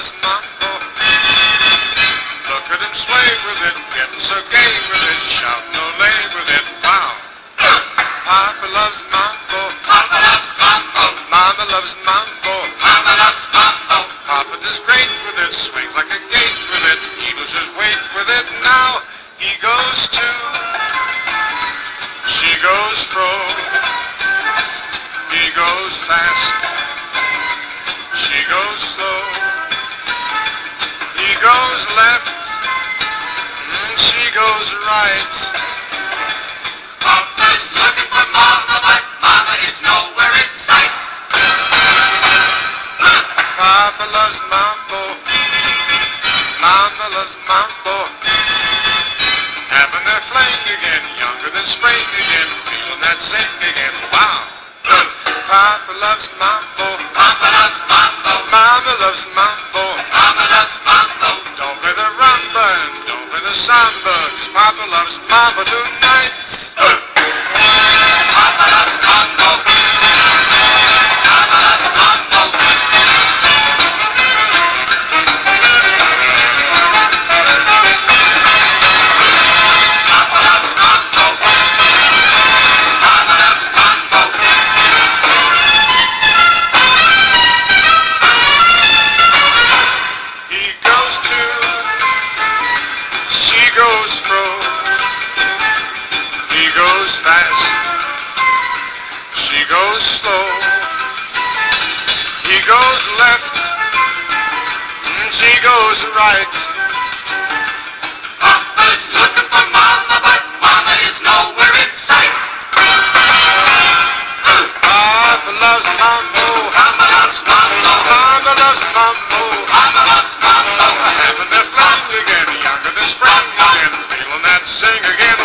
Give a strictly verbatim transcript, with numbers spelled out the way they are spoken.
loves mambo. Look at him sway with it, getting so gay with it, shouting olay with it, wow. Papa loves mambo. Papa loves mambo. Mama loves mambo. Mama loves mambo. Papa does great with it, swings like a gate with it, he loses weight with it, now he goes to, she goes fro, he goes fast, she goes slow, he goes left, and she goes right. Papa's looking for Mama, but Mama is nowhere in sight. Papa loves mambo, Mama loves mambo, having their fling again, younger than spring again, feeling that sing again, wow. Papa loves mambo, Papa loves mambo. Mama loves mambo, Mama loves mambo. don't play the rumba and don't play the samba, 'cause Papa loves mambo tonight. Papa loves mambo. Mama loves mambo. Papa loves mambo. Mama loves mambo. He goes to, she goes fro, he goes fast, she goes slow, he goes left, and she goes right. Papa's looking for Mama, but Mama is nowhere in sight. Papa loves mambo, Mama loves mambo. Mama loves mambo, Mama loves mambo. having their fling again, younger than spring again, feeling that sing again.